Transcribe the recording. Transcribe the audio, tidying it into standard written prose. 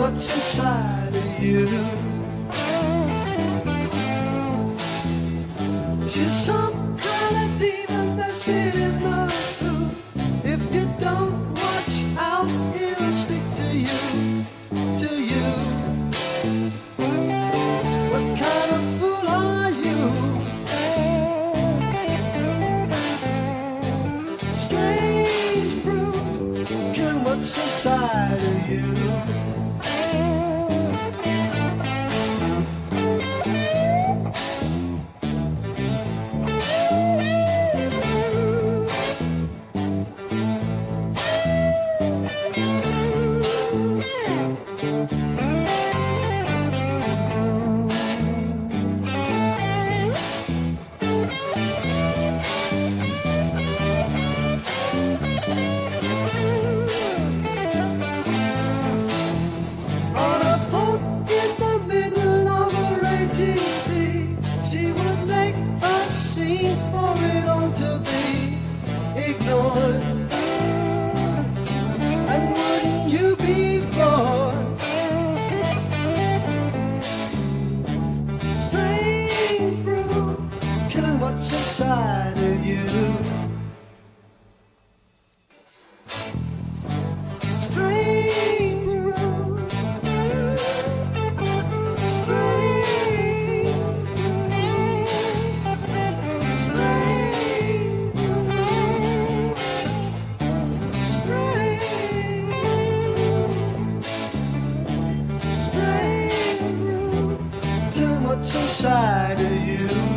what's inside of you. She's some kind of demon that's hidden the truth. If you don't watch out, it'll stick to you, to you. What kind of fool are you? Strange brew, killing what's inside of you. And wouldn't you be bored? Strange brew, killing what's inside of you. Strange brew, what's inside of you.